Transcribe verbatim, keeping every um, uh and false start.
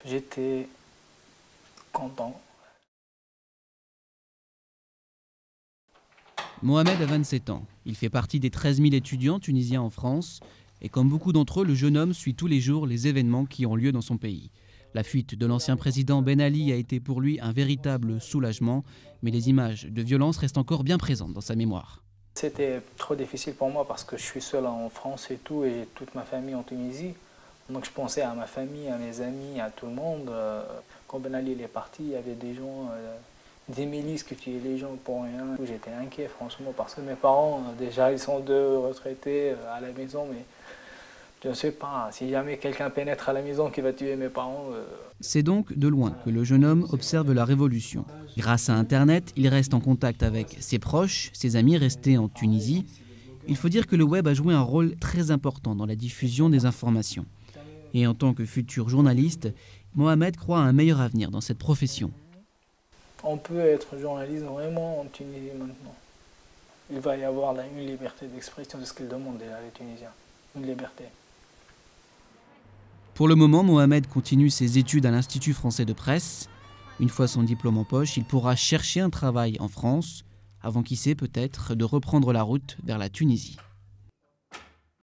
J'étais content. Mohamed a vingt-sept ans. Il fait partie des treize mille étudiants tunisiens en France. Et comme beaucoup d'entre eux, le jeune homme suit tous les jours les événements qui ont lieu dans son pays. La fuite de l'ancien président Ben Ali a été pour lui un véritable soulagement. Mais les images de violence restent encore bien présentes dans sa mémoire. C'était trop difficile pour moi parce que je suis seul en France et tout, et j'ai toute ma famille en Tunisie. Donc je pensais à ma famille, à mes amis, à tout le monde. Quand Ben Ali est parti, il y avait des gens, des milices qui tuaient les gens pour rien. J'étais inquiet franchement parce que mes parents, déjà ils sont deux retraités à la maison, mais je ne sais pas, si jamais quelqu'un pénètre à la maison qui va tuer mes parents... Euh... C'est donc de loin que le jeune homme observe la révolution. Grâce à Internet, il reste en contact avec ses proches, ses amis restés en Tunisie. Il faut dire que le web a joué un rôle très important dans la diffusion des informations. Et en tant que futur journaliste, Mohamed croit à un meilleur avenir dans cette profession. On peut être journaliste vraiment en Tunisie maintenant. Il va y avoir là une liberté d'expression, c'est ce qu'ils demandent déjà les Tunisiens, une liberté. Pour le moment, Mohamed continue ses études à l'Institut français de presse. Une fois son diplôme en poche, il pourra chercher un travail en France, avant qui sait peut-être de reprendre la route vers la Tunisie.